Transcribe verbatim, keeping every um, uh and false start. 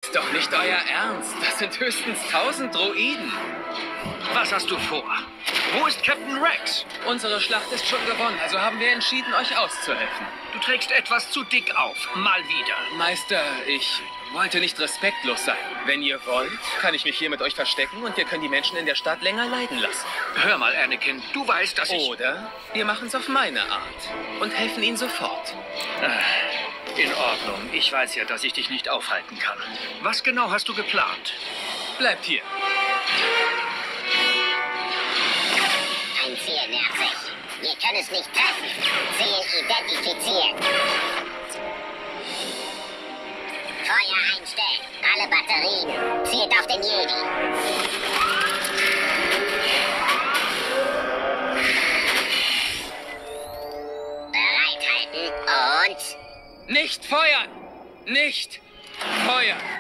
Ist doch nicht euer Ernst. Das sind höchstens tausend Droiden. Was hast du vor? Wo ist Captain Rex? Unsere Schlacht ist schon gewonnen, also haben wir entschieden, euch auszuhelfen. Du trägst etwas zu dick auf. Mal wieder. Meister, ich wollte nicht respektlos sein. Wenn ihr wollt, kann ich mich hier mit euch verstecken und wir können die Menschen in der Stadt länger leiden lassen. Hör mal, Anakin, du weißt, dass ich... Oder wir machen es auf meine Art und helfen ihnen sofort. In Ordnung. Ich weiß ja, dass ich dich nicht aufhalten kann. Was genau hast du geplant? Bleibt hier. Ein Ziel nähert sich. Wir können es nicht treffen. Ziel identifiziert. Feuer einstellen. Alle Batterien. Zielt auf den Jedi. Bereithalten und... Nicht feuern! Nicht feuern!